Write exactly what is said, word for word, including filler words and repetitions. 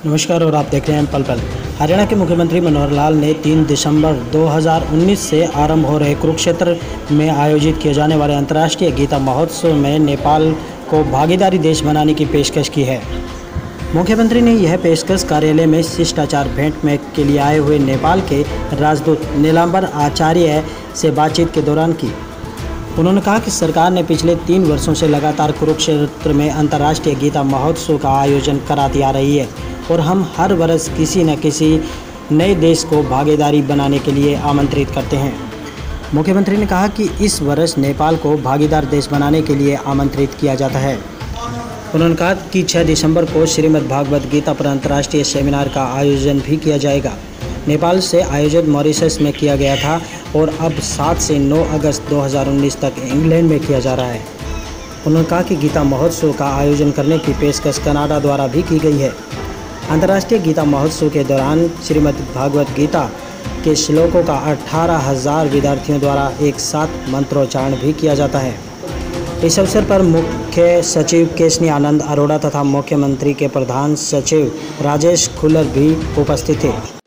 नमस्कार और आप देख रहे हैं पल पल। हरियाणा के मुख्यमंत्री मनोहर लाल ने तीन दिसंबर दो हज़ार उन्नीस से आरंभ हो रहे कुरुक्षेत्र में आयोजित किए जाने वाले अंतर्राष्ट्रीय गीता महोत्सव में नेपाल को भागीदारी देश बनाने की पेशकश की है। मुख्यमंत्री ने यह पेशकश कार्यालय में शिष्टाचार भेंट में के लिए आए हुए नेपाल के राजदूत नीलांबर आचार्य से बातचीत के दौरान की। उन्होंने कहा कि सरकार ने पिछले तीन वर्षों से लगातार कुरुक्षेत्र में अंतर्राष्ट्रीय गीता महोत्सव का आयोजन कराती आ रही है और हम हर वर्ष किसी न किसी नए देश को भागीदारी बनाने के लिए आमंत्रित करते हैं। मुख्यमंत्री ने कहा कि इस वर्ष नेपाल को भागीदार देश बनाने के लिए आमंत्रित किया जाता है। उन्होंने कहा कि छह दिसंबर को श्रीमद् भागवत गीता पर अंतर्राष्ट्रीय सेमिनार का आयोजन भी किया जाएगा। नेपाल से आयोजित मॉरिशस में किया गया था और अब सात से नौ अगस्त दो हज़ार उन्नीस तक इंग्लैंड में किया जा रहा है। उन्होंने कहा कि गीता महोत्सव का आयोजन करने की पेशकश कनाडा द्वारा भी की गई है। अंतर्राष्ट्रीय गीता महोत्सव के दौरान श्रीमद् भागवत गीता के श्लोकों का अठारह हज़ार विद्यार्थियों द्वारा एक साथ मंत्रोच्चारण भी किया जाता है। इस अवसर पर मुख्य सचिव केशनी आनंद अरोड़ा तथा मुख्यमंत्री के प्रधान सचिव राजेश खुल्लर भी उपस्थित थे।